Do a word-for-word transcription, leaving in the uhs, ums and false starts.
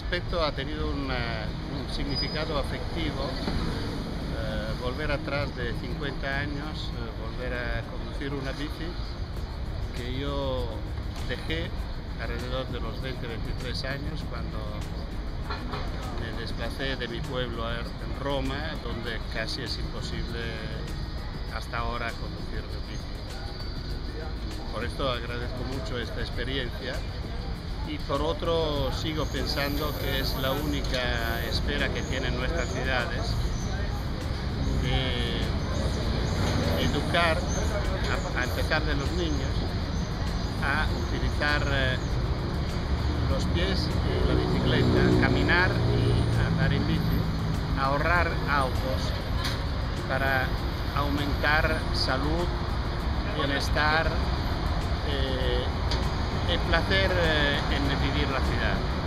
aspecto ha tenido una- un significado afectivo. Eh, volver atrás de cincuenta años, eh, volver a conducir una bici que yo dejé alrededor de los veinte veintitrés años, cuando me desplacé de mi pueblo a- en Roma, donde casi es imposible hasta ahora conducir bici. Por esto agradezco mucho esta experiencia, y por otro sigo pensando que es la única espera que tienen nuestras ciudades de educar, a, a empezar de los niños, a utilizar eh, los pies y la bicicleta, caminar y andar en bici, ahorrar autos para aumentar salud, bienestar, eh, el placer eh, en vivir la ciudad.